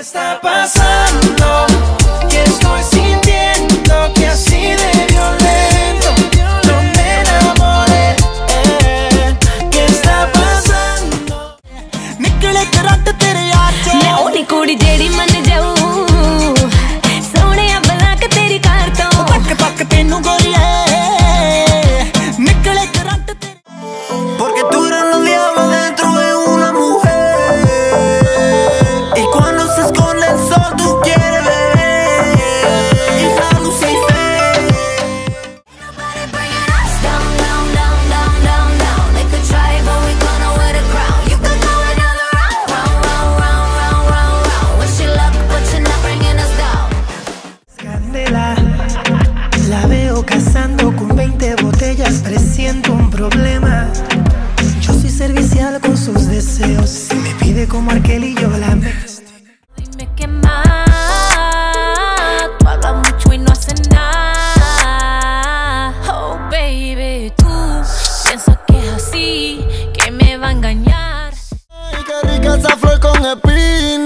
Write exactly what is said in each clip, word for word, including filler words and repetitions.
está pasando? Que estoy sintiendo que así de violento no me enamoré. eh, ¿Qué está pasando? निकले current तेरे यार चो मैं ओनी कुड़ी जेड़ी मन जाऊं सोने अबला के तेरी कार तो पक पक तेनू गोरिए निकले करंट तेरे porque tú eres los diablos dentro de una mujer y cuando estás con el sol tú quieres beber y la Lucifer. Nobody bringing us down, down, down, down, down, down. They could try but we gonna wear the crown. You could go another round, round, round, round, round, round, round. Wish you luck but you're not bringing us down. Candela, la veo cazando con veinte botellas, presiento un problema. Yo soy servicial con sus deseos. Si me pide como Arkel y yo la me. Dime qué más. Tú hablas mucho y no haces nada. Oh baby, tú piensas que es así, que me va a engañar. Ay, qué rica esa flor con espina.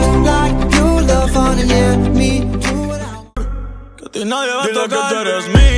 Nadie va a tocar. Dile que tú eres mía.